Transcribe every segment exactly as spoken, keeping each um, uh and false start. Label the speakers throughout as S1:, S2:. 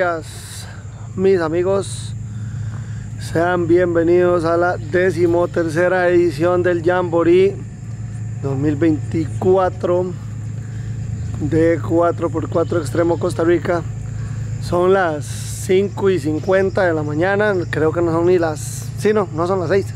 S1: días, mis amigos. Sean bienvenidos a la decimotercera edición del Jamboree dos mil veinticuatro de cuatro por cuatro Extremo Costa Rica. Son las cinco y cincuenta de la mañana, creo que no son ni las... Sí, no, no son las seis.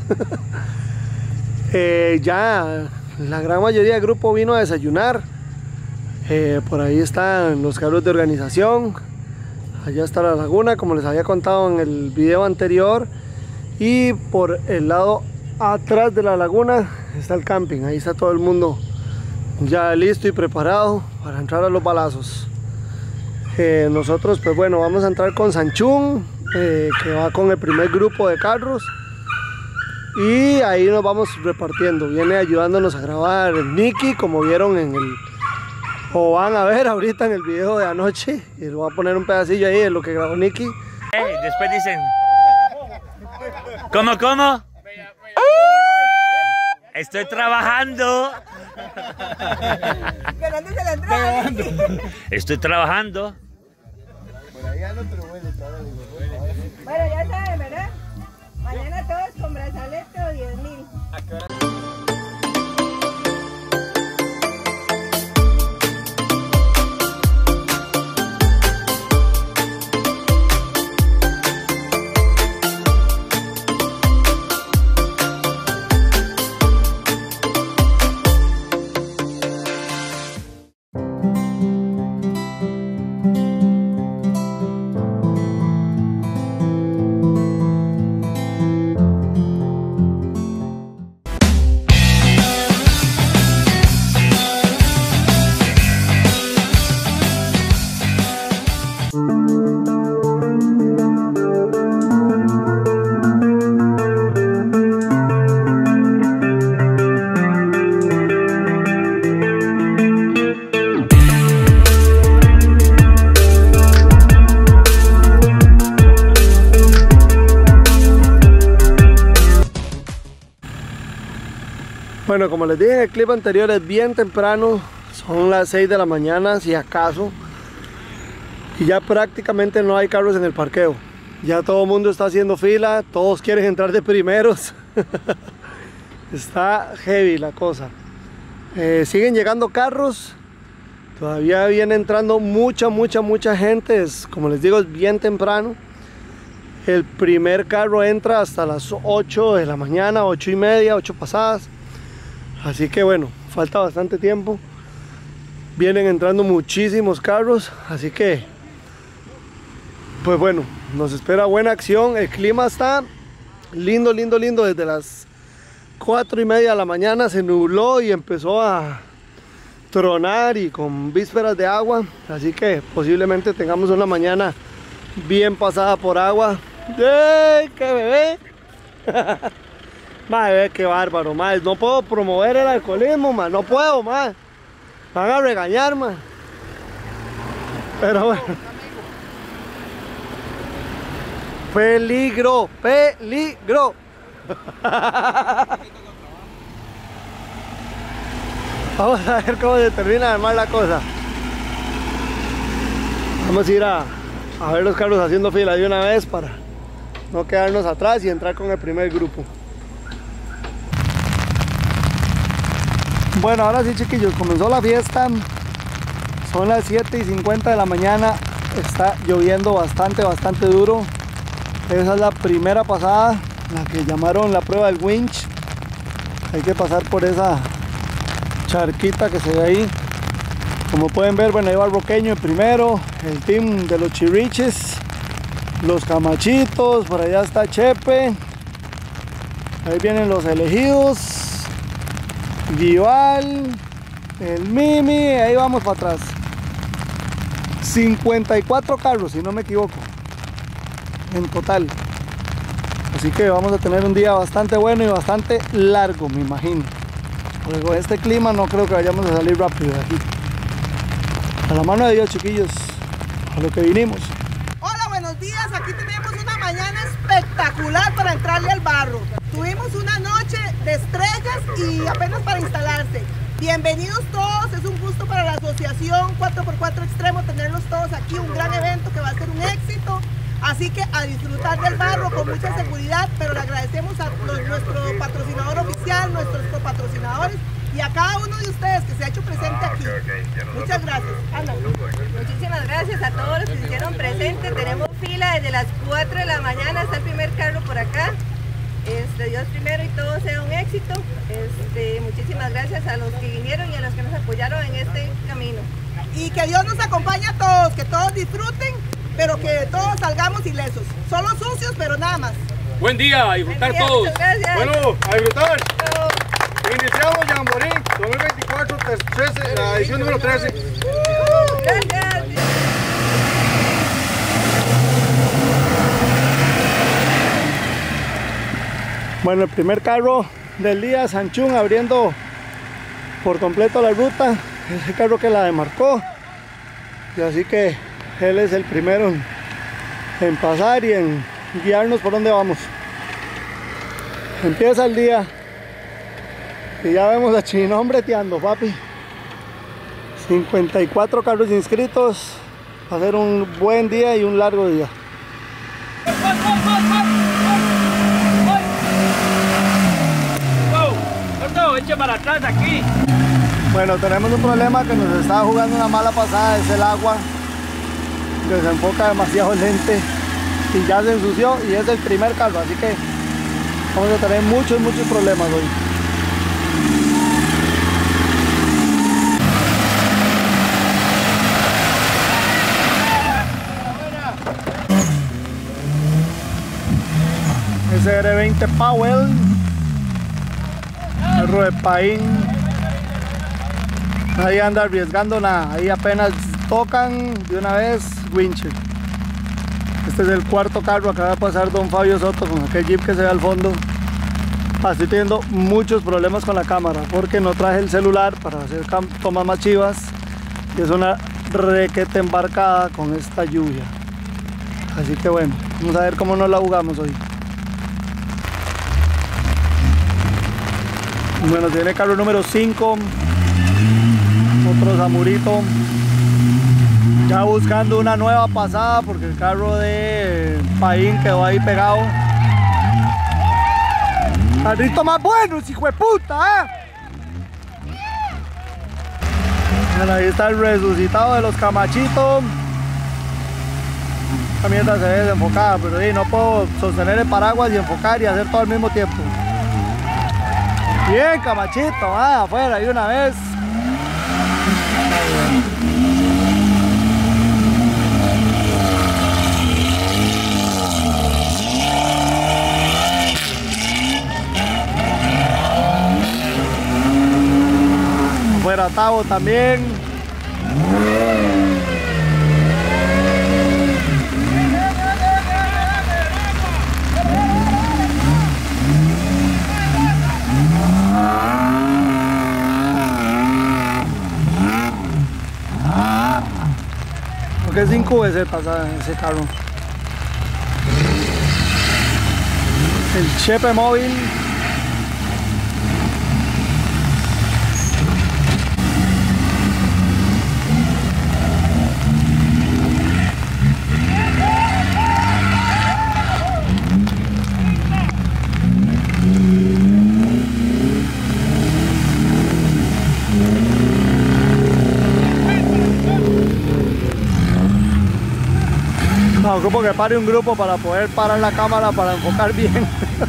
S1: eh, ya la gran mayoría del grupo vino a desayunar. Eh, por ahí están los carros de organización. Allá está la laguna, como les había contado en el video anterior. Y por el lado atrás de la laguna está el camping. Ahí está todo el mundo ya listo y preparado para entrar a los balazos. Eh, nosotros pues bueno, vamos a entrar con Sanchún, eh, que va con el primer grupo de carros. Y ahí nos vamos repartiendo. Viene ayudándonos a grabar Nicky, como vieron en el... o van a ver ahorita en el video de anoche. Y les voy a poner un pedacillo ahí de lo que grabó Nicky.
S2: Hey, después dicen... ¿Cómo, cómo? Estoy trabajando. Estoy trabajando.
S3: Bueno, ya saben, ¿verdad? Mañana todos con brazalete o diez mil.
S1: Bueno, como les dije en el clip anterior, es bien temprano, son las seis de la mañana si acaso, y ya prácticamente no hay carros en el parqueo. Ya todo el mundo está haciendo fila, todos quieren entrar de primeros. Está heavy la cosa. Eh, siguen llegando carros, todavía viene entrando mucha, mucha, mucha gente. Es, como les digo, es bien temprano. El primer carro entra hasta las ocho de la mañana, ocho y media, ocho pasadas. Así que bueno, falta bastante tiempo. Vienen entrando muchísimos carros, así que pues bueno, nos espera buena acción. El clima está lindo, lindo, lindo. Desde las cuatro y media de la mañana se nubló y empezó a tronar y con vísperas de agua. Así que posiblemente tengamos una mañana bien pasada por agua. ¡Eh, qué bebé! Madre, qué bárbaro, madre. No puedo promover el alcoholismo, man. No puedo, madre. Van a regañar, man. Pero bueno. Peligro, peligro. Vamos a ver cómo se termina además la cosa. Vamos a ir a, a ver los carros haciendo fila de una vez para no quedarnos atrás y entrar con el primer grupo. Bueno, ahora sí, chiquillos, comenzó la fiesta. Son las siete y cincuenta de la mañana. Está lloviendo bastante, bastante duro. Esa es la primera pasada, la que llamaron la prueba del winch. Hay que pasar por esa charquita que se ve ahí. Como pueden ver, bueno, ahí va el Roqueño el primero, el team de los Chiriches, los Camachitos, por allá está Chepe. Ahí vienen los elegidos. Guival, el Mimi, ahí vamos para atrás. cincuenta y cuatro carros, si no me equivoco, en total. Así que vamos a tener un día bastante bueno y bastante largo, me imagino. Porque con este clima no creo que vayamos a salir rápido de aquí. A la mano de Dios, chiquillos, a lo que vinimos.
S3: Hola, buenos días. Aquí tenemos una mañana espectacular para entrarle al barro. Tuvimos una noche de estrellas y apenas para instalarse. Bienvenidos todos, es un gusto para la asociación cuatro por cuatro Extremo tenerlos todos aquí, un gran evento que va a ser un éxito. Así que a disfrutar del barro con mucha seguridad, pero le agradecemos a los, nuestro patrocinador oficial, nuestros copatrocinadores y a cada uno de ustedes que se ha hecho presente aquí. Muchas gracias. Ana.
S4: Muchísimas gracias a todos los que se hicieron presentes. Tenemos fila desde las cuatro de la mañana, está el primer carro por acá. Este, Dios primero y todo sea un éxito. Este, muchísimas gracias a los que vinieron y a los que nos apoyaron en este camino.
S3: Y que Dios nos acompañe a todos, que todos disfruten, pero que todos salgamos ilesos. Solo sucios, pero nada más.
S5: Buen día, a disfrutar
S4: Buen día,
S5: todos.
S4: muchas gracias.
S1: Bueno, a disfrutar.
S4: Chao.
S1: Iniciamos Jamboree dos mil veinticuatro, trece, la edición número trece.
S4: Gracias.
S1: Bueno, el primer carro del día, Sanchún, abriendo por completo la ruta. Ese carro que la demarcó. Y así que él es el primero en, en pasar y en guiarnos por dónde vamos. Empieza el día. Y ya vemos a Chinón breteando, papi. cincuenta y cuatro carros inscritos. Va a ser un buen día y un largo día.
S5: Eche para atrás aquí.
S1: Bueno, tenemos un problema que nos está jugando una mala pasada, es el agua. Que se enfoca demasiado lente y ya se ensució y es el primer carro, así que vamos a tener muchos, muchos problemas hoy. S R veinte Powell, carro de Paín. Nadie anda arriesgando nada, ahí apenas tocan de una vez winches. Este es el cuarto carro, acaba de pasar don Fabio Soto con aquel jeep que se ve al fondo. Ah, estoy teniendo muchos problemas con la cámara porque no traje el celular para hacer tomas más chivas y es una requete embarcada con esta lluvia. Así que bueno, vamos a ver cómo nos la jugamos hoy. Bueno, tiene carro número cinco, otro Zamurito, ya buscando una nueva pasada porque el carro de Paín quedó ahí pegado. Carrito más bueno, hijo de puta, ¿eh? Bueno, ahí está el resucitado de los Camachitos. Esta mierda se ve desenfocada, pero ahí no puedo sostener el paraguas y enfocar y hacer todo al mismo tiempo. Bien, Camachito, ah, afuera de una vez. Afuera Tavo también. Porque es cinco V Z ese carro. El Chepe móvil. No, ocupo que pare un grupo para poder parar la cámara para enfocar bien.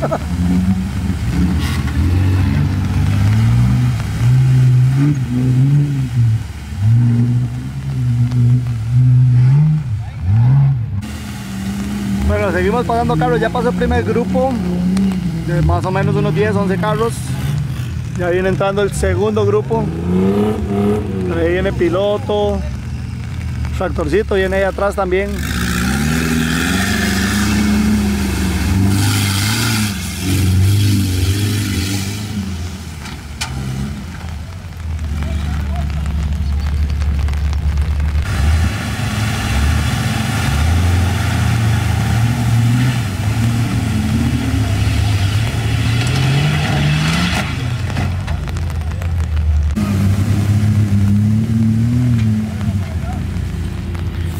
S1: Bueno, seguimos pasando carros, ya pasó el primer grupo de más o menos unos diez, once carros. Ya viene entrando el segundo grupo. Ahí viene piloto, tractorcito viene ahí atrás también.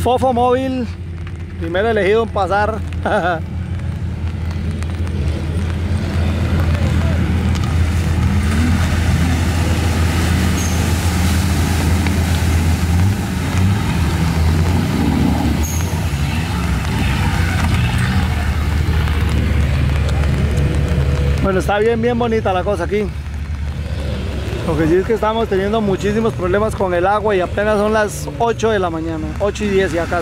S1: Fofo Móvil, primero elegido en pasar. Bueno, está bien, bien bonita la cosa aquí. Lo que sí es que estamos teniendo muchísimos problemas con el agua y apenas son las ocho de la mañana, ocho y diez si acaso.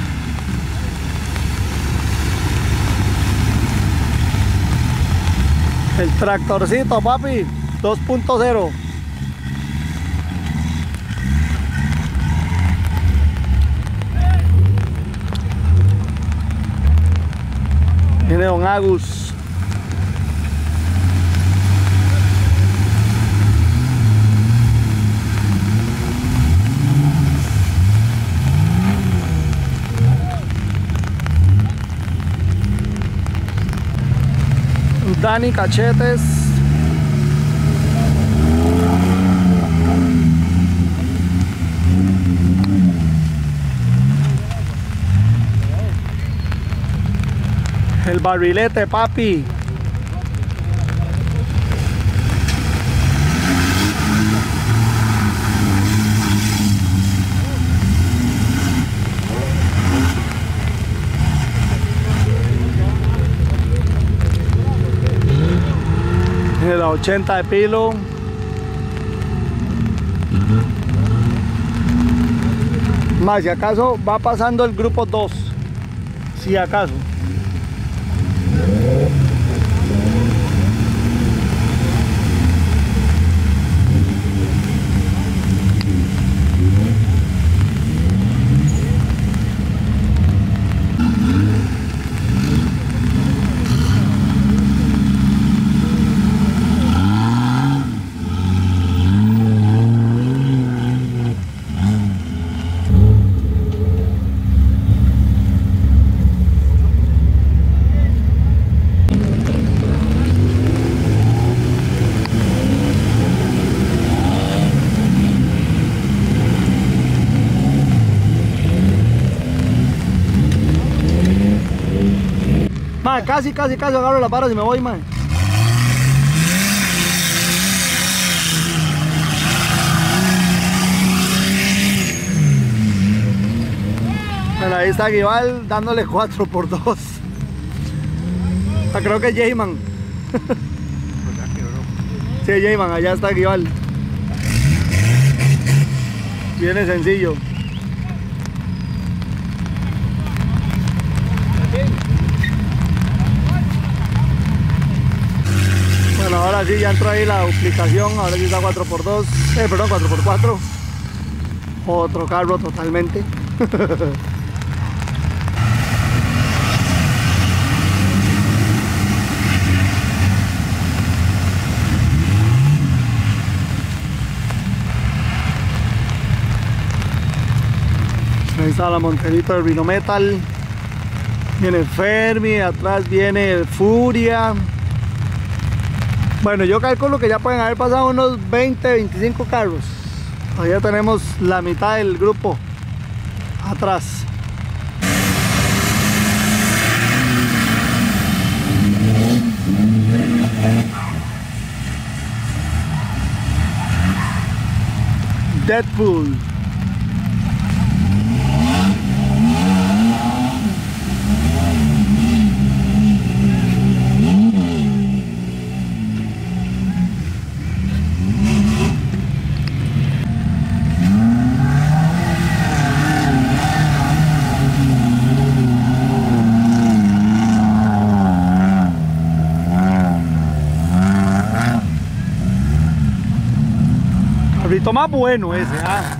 S1: El tractorcito, papi, dos punto cero. Viene don Agus. Dani Cachetes. El barrilete, papi. La ochenta de Pilo. Más si acaso va pasando el grupo dos, si acaso. Mae, casi, casi, casi agarro las varas y me voy, mae. Bueno, ahí está Guival dándole cuatro por dos. Creo que es Jayman. Sí, Jayman, allá está Guival. Viene sencillo. Bueno, ahora sí ya entró ahí la duplicación, ahora sí está cuatro por dos, eh, perdón, cuatro por cuatro. Otro carro totalmente. Ahí está la monterita del Rhino Metal. Viene Fermi, atrás viene Furia. Bueno, yo calculo que ya pueden haber pasado unos veinte, veinticinco carros. Todavía tenemos la mitad del grupo atrás. Deadpool. Carrito más bueno ese, ah.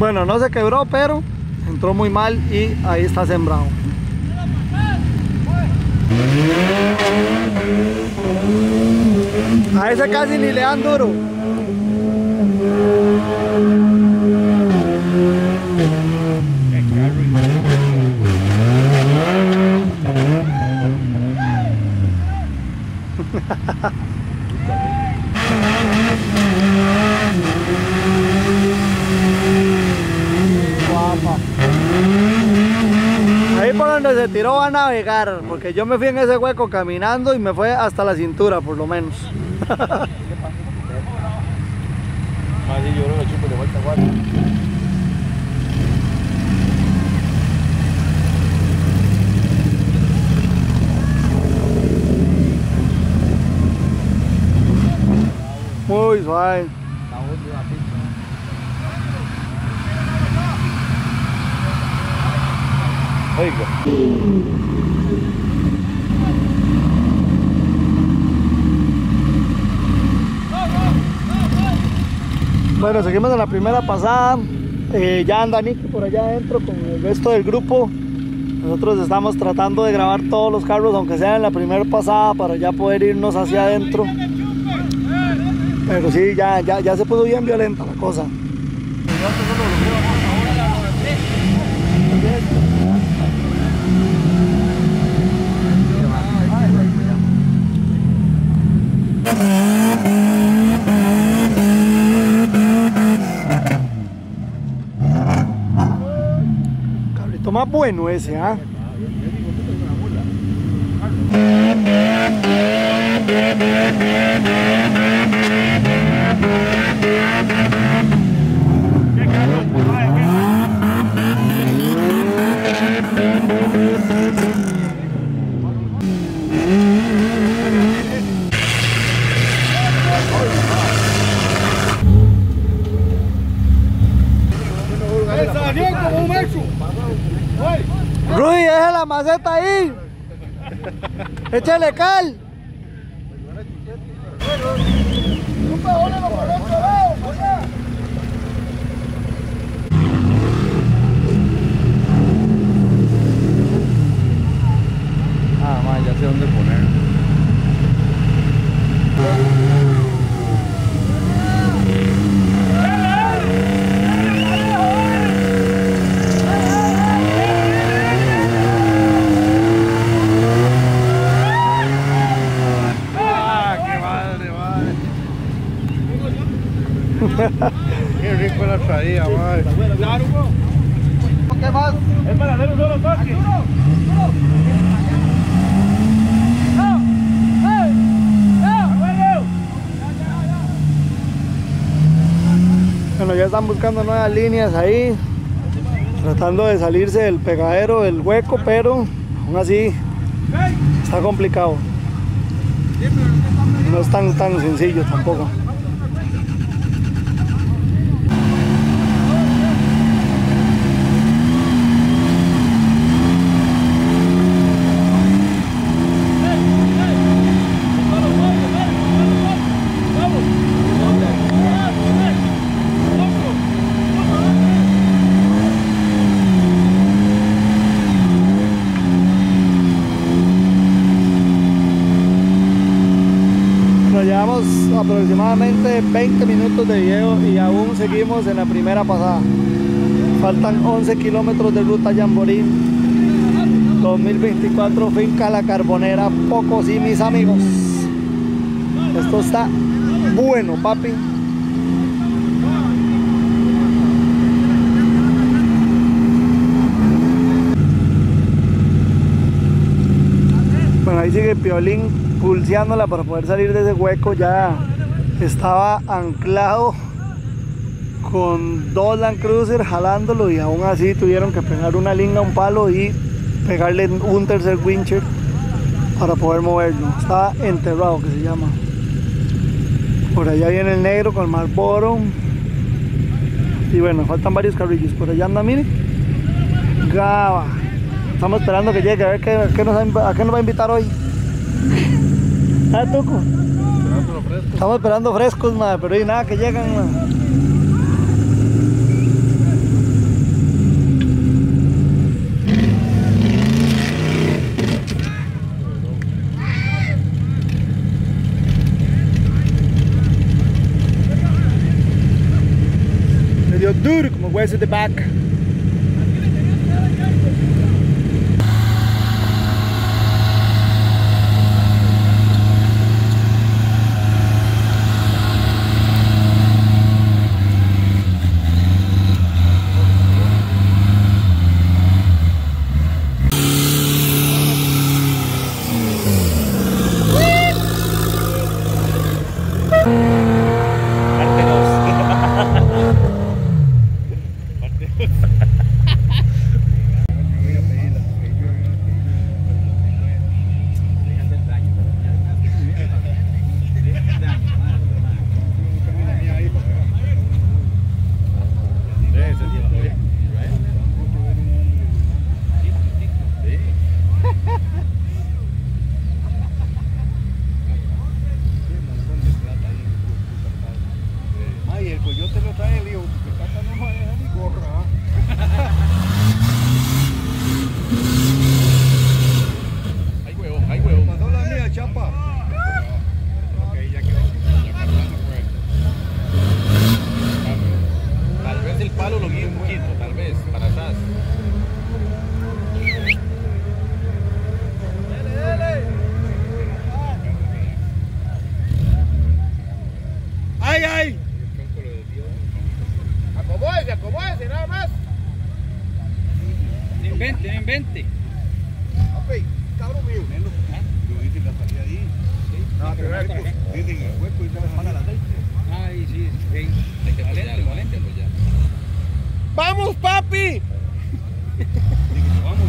S1: Bueno, no se quebró, pero entró muy mal y ahí está sembrado. A ese casi ni le dan duro. Guapa. Ahí por donde se tiró va a navegar, porque yo me fui en ese hueco caminando y me fue hasta la cintura por lo menos. Muy suave. Bueno, seguimos en la primera pasada. Eh, ya anda Nicky por allá adentro con el resto del grupo. Nosotros estamos tratando de grabar todos los carros, aunque sea en la primera pasada, para ya poder irnos hacia adentro. Pero sí, ya, ya, ya se puso bien violenta la cosa. Cabrito más bueno ese, ¿ah? ¿eh? Rudy, deja la maceta ahí. Échale cal.
S6: Ah, man, ya sé dónde poner.
S7: Qué rico la traía, madre.
S5: Claro, bro.
S1: ¿Qué más?
S5: Es para hacer un solo toque.
S1: Bueno, ya están buscando nuevas líneas ahí, tratando de salirse del pegadero, del hueco, pero aún así está complicado. No es tan, tan sencillo tampoco. Llevamos aproximadamente veinte minutos de video y aún seguimos en la primera pasada. Faltan once kilómetros de ruta Jamboree dos mil veinticuatro, finca La Carbonera, Pocosí, mis amigos. Esto está bueno, papi. Bueno, ahí sigue Piolín pulseándola para poder salir de ese hueco. Ya estaba anclado con dos Land Cruiser jalándolo y aún así tuvieron que pegar una linga a un palo y pegarle un tercer wincher para poder moverlo. Estaba enterrado, que se llama. Por allá viene el negro con el Marlboro y bueno, faltan varios carrillos. Por allá anda, mire, Gaba. Estamos esperando que llegue a ver qué, qué nos, a qué nos va a invitar hoy. Ah, Tuco. Estamos esperando frescos, madre, pero hay nada que llegan, madre. duro como hueso de vaca.
S7: Ay, el coyote lo trae el hijo, porque Cata no maneja ni gorra. Hay huevo, hay huevo. Pasó la mía, chapa. Ok, ya quedó. Tal vez el palo lo guíe un poquito, tal vez, para atrás. Dale, dale. ¡Ay, ay! Acomódese, acomódese, nada más.
S6: No invente, no invente.
S7: Papi, cabrón mío. Yo dije la salida ahí. No, pero dicen el hueco y se me manda el aceite.
S6: Ay, sí, sí. Hay que valer algo, valéntelo ya.
S7: ¡Vamos, papi! Vamos,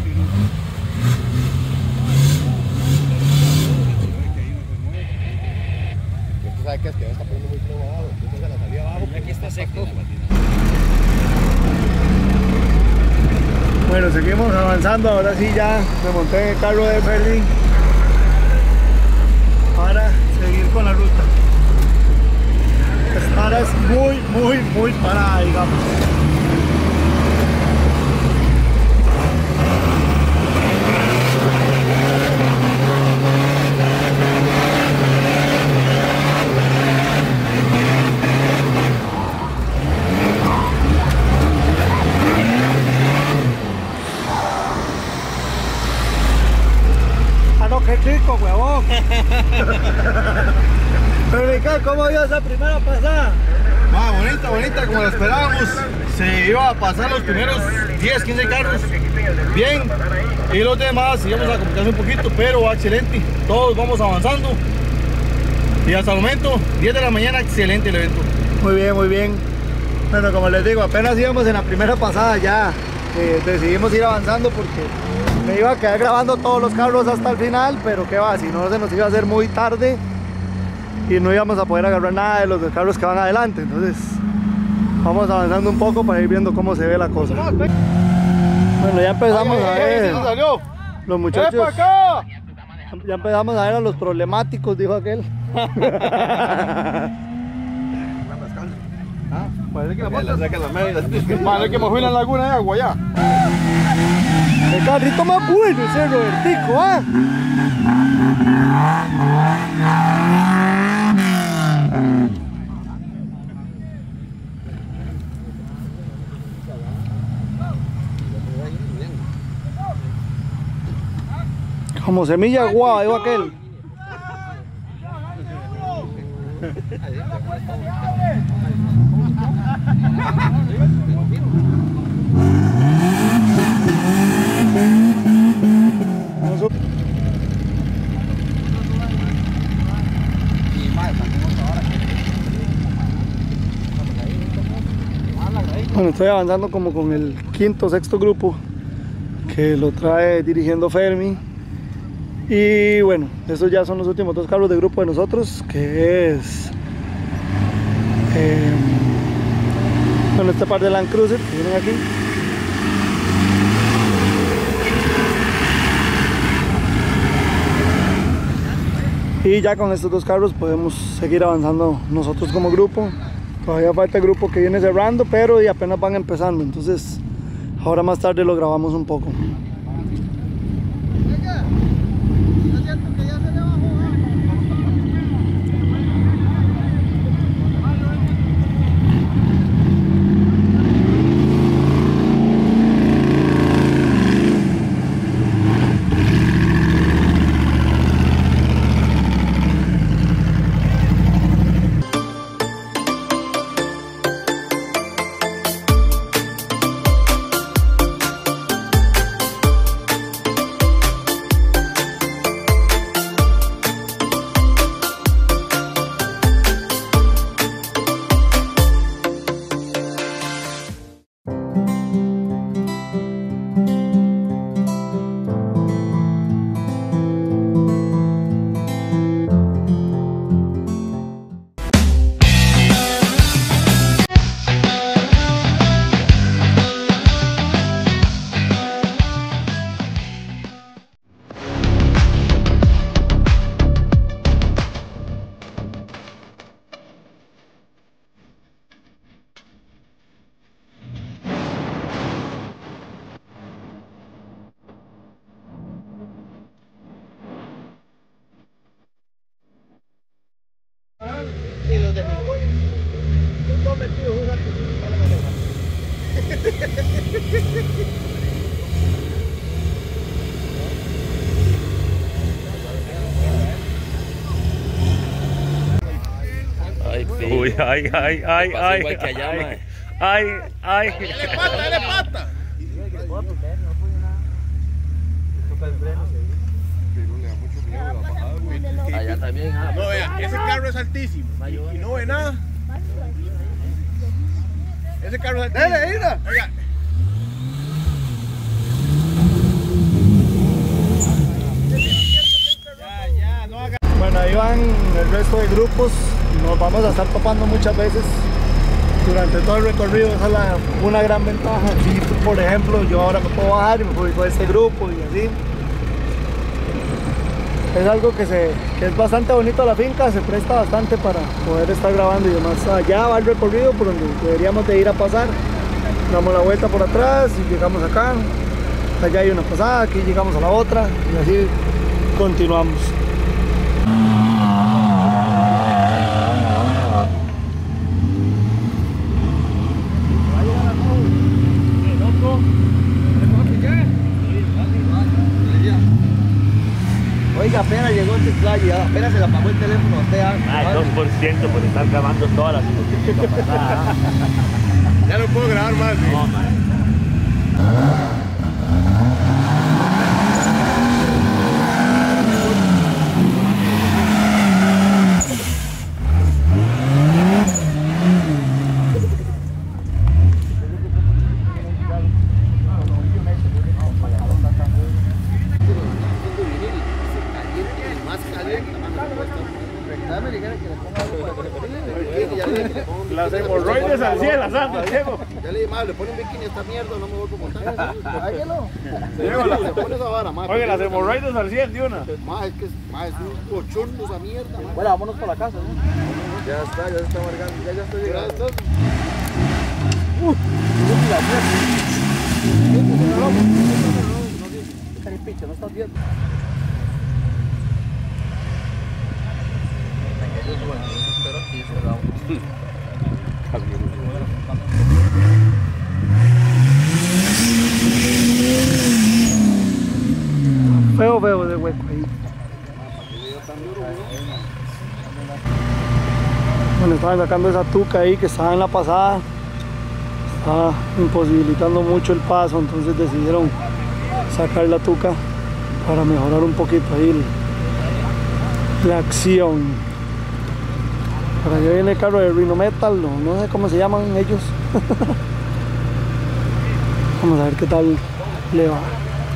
S7: usted sabe que es que está poniendo muy flojo abajo, entonces a la salida abajo.
S6: Aquí está seco.
S1: Bueno, seguimos avanzando, ahora sí ya me monté en el carro de Ferdi para seguir con la ruta. Esta hora es muy, muy, muy parada, digamos. ¡Qué chico, huevón! Pero, ¿cómo vio esa primera pasada?
S7: Ah, bonita, bonita, como lo esperábamos. Se iba a pasar los primeros diez, quince carros bien, y los demás íbamos a complicarse un poquito, pero excelente. Todos vamos avanzando. Y hasta el momento, diez de la mañana, excelente el evento.
S1: Muy bien, muy bien. Bueno, como les digo, apenas íbamos en la primera pasada ya. Eh, decidimos ir avanzando porque me iba a quedar grabando todos los carros hasta el final, pero qué va, si no se nos iba a hacer muy tarde y no íbamos a poder agarrar nada de los carros que van adelante. Entonces vamos avanzando un poco para ir viendo cómo se ve la cosa. Bueno, ya empezamos a ver los muchachos, ya empezamos a ver a los problemáticos, dijo aquel.
S7: Parece que la moto saca la media. Parece que mojó en la laguna de agua ya.
S1: El carrito más bueno ese Robertico, ¿ah? Como semilla guava, digo aquel. Bueno, estoy avanzando como con el quinto, sexto grupo que lo trae dirigiendo Fermi. Y bueno, estos ya son los últimos dos carros de grupo de nosotros, que es eh, bueno, este par de Land Cruiser que vienen aquí. Y ya con estos dos carros podemos seguir avanzando nosotros como grupo. Todavía falta el grupo que viene cerrando, pero y apenas van empezando, entonces ahora más tarde lo grabamos un poco.
S7: atrás de mí.
S6: Ay, sí.
S2: Uy, ay, ay, ay,
S6: Me pasó
S2: ay.
S6: igual que allá,
S2: ay,
S6: mae.
S2: ay, ay.
S7: ¡Dale pata, dale pata!
S6: Allá también. Ah,
S7: No, vea, ese carro es altísimo y, y no ve nada. Ese carro es altísimo. ¡Dale, ira! Oiga. Ya, ya, no haga.
S1: Bueno, ahí van el resto de grupos. Nos vamos a estar topando muchas veces durante todo el recorrido. Esa es la- una gran ventaja. Aquí, por ejemplo, yo ahora me puedo bajar y me puedo ir con este grupo y así. Es algo que, se, que es bastante bonito la finca, se presta bastante para poder estar grabando y demás. Allá va el recorrido por donde deberíamos de ir a pasar. Damos la vuelta por atrás y llegamos acá. Allá hay una pasada, aquí llegamos a la otra y así continuamos.
S8: Oiga, apenas llegó este playa, apenas se le apagó el teléfono a usted.
S2: Ay, dos por ciento por estar grabando todas las fotos pasadas.
S7: Ya no puedo grabar más. ¿Sí?
S2: No, man.
S7: Las hemorroides al cielo, Sandra, Diego.
S8: Ya le dije, madre, le pone un bikini a esta mierda, no me vuelvo a montar. Hágalo.
S7: Diego, la-
S8: Le pone esa vara, madre.
S7: Oye, las hemorroides al cielo de una.
S8: Madre, es que es, madre, es un cochorno esa mierda, madre. Bueno, vámonos para la casa, ¿no? Ya está, ya se está amargando, ya, ya estoy llegando. Uh, no estás viendo.
S1: Feo, feo de hueco ahí. Bueno, estaban sacando esa tuca ahí que estaba en la pasada. Estaba imposibilitando mucho el paso, entonces decidieron sacar la tuca para mejorar un poquito ahí el- la acción. Por allá viene el carro de Rhino Metal, no, no sé cómo se llaman ellos. Vamos a ver qué tal le va.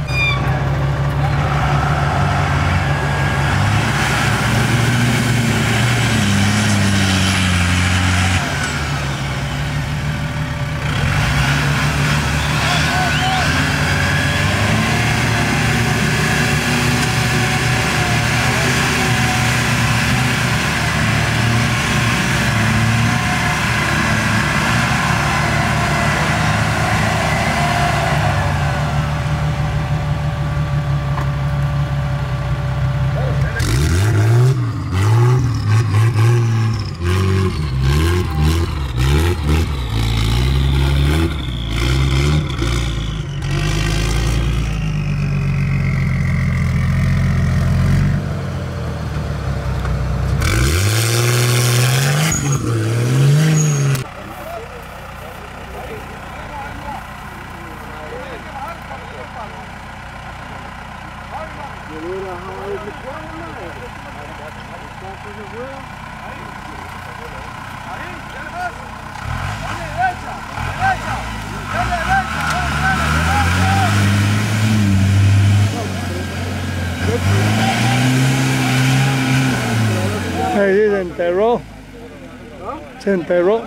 S1: Ahí sí, se enterró. Se enterró.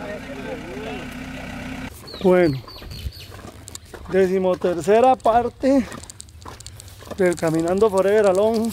S1: Bueno, decimotercera parte del Caminando Forever Alone.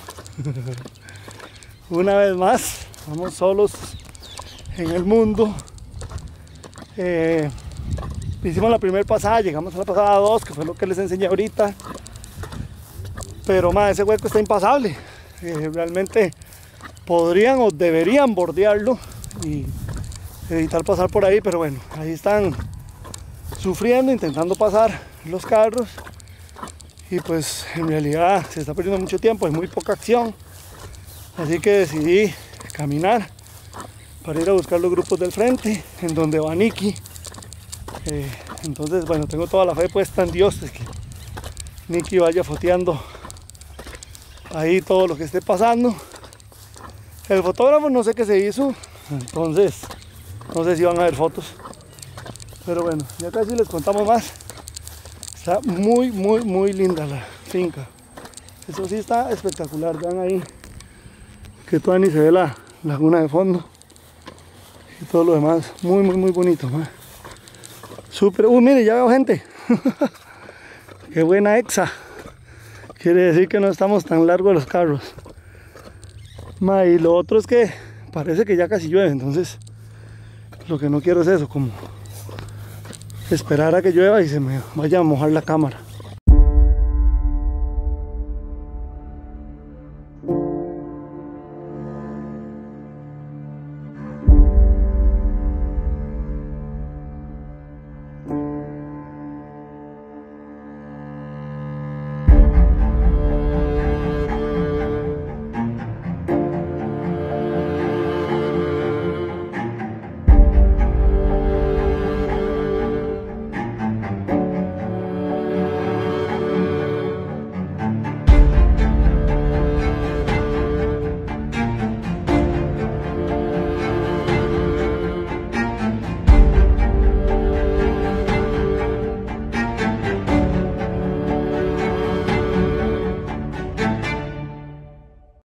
S1: Una vez más, vamos solos en el mundo. Eh, hicimos la primera pasada, llegamos a la pasada dos, que fue lo que les enseñé ahorita. Pero más, ese hueco está impasable. Eh, realmente podrían o deberían bordearlo y evitar pasar por ahí, pero bueno, ahí están sufriendo, intentando pasar los carros y pues en realidad se está perdiendo mucho tiempo, hay muy poca acción, así que decidí caminar para ir a buscar los grupos del frente en donde va Nicky. Eh, entonces bueno, tengo toda la fe puesta en Dios de que Nicky vaya foteando ahí todo lo que esté pasando. El fotógrafo no sé qué se hizo, entonces no sé si van a ver fotos, pero bueno, ya casi les contamos más. Está muy muy muy linda la finca, eso sí está espectacular. Vean ahí que todavía ni se ve la laguna de fondo y todo lo demás, muy muy muy bonito, man. Súper, uy, mire, ya veo gente. Qué buena exa, quiere decir que no estamos tan largos los carros. Ma, y lo otro es que parece que ya casi llueve, entonces lo que no quiero es eso, como esperar a que llueva y se me vaya a mojar la cámara.